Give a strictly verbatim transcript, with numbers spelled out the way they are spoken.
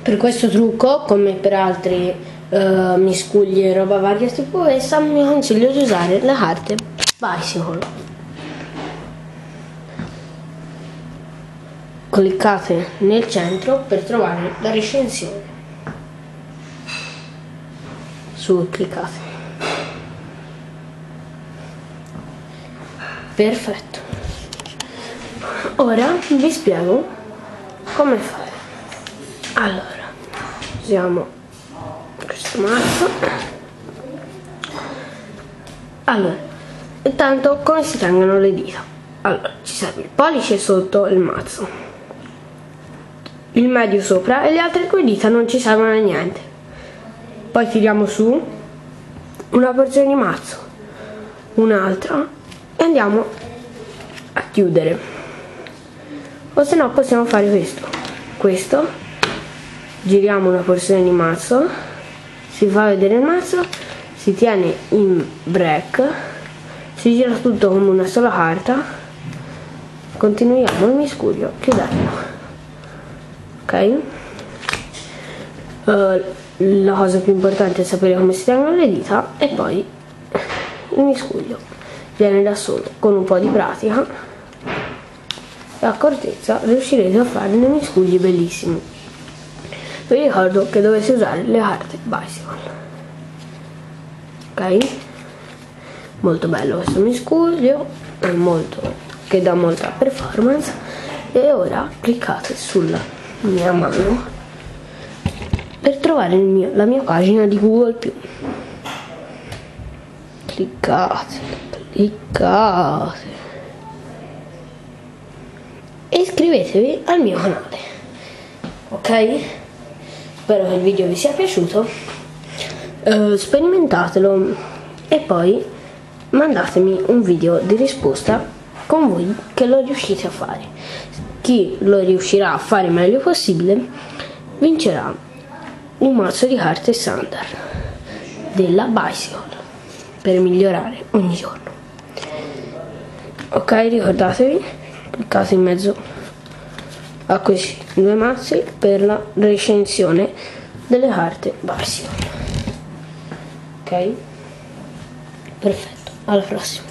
Per questo trucco, come per altri uh, miscugli e roba varia tipo questa, mi consiglio di usare le carte Bicycle. Cliccate nel centro per trovare la recensione. Su, cliccate. Perfetto. Ora vi spiego come fare. Allora, usiamo questo mazzo. Allora, intanto come si tengono le dita? Allora, ci serve il pollice sotto il mazzo, il medio sopra e le altre due dita non ci servono a niente. Poi tiriamo su una porzione di mazzo, un'altra e andiamo a chiudere. O se no possiamo fare questo. Questo. Giriamo una porzione di mazzo, si fa vedere il mazzo, si tiene in break, si gira tutto come una sola carta, continuiamo il miscuglio chiudendo. Ok? Uh, la cosa più importante è sapere come si tengono le dita e poi il miscuglio viene da solo. Con un po' di pratica e accortezza riuscirete a fare dei miscugli bellissimi. Vi ricordo che dovete usare le carte Bicycle. Ok? Molto bello questo miscuglio, è molto, che dà molta performance. E ora cliccate sulla mia mano per trovare il mio, la mia pagina di Google più. Cliccate, cliccate e iscrivetevi al mio canale. Ok? Spero che il video vi sia piaciuto, uh, sperimentatelo e poi mandatemi un video di risposta con voi che lo riuscite a fare. Chi lo riuscirà a fare il meglio possibile vincerà un mazzo di carte standard della Bicycle per migliorare ogni giorno. Ok, ricordatevi, cliccate in mezzo a questi due mazzi per la recensione delle carte Bicycle. Ok? Perfetto, alla prossima.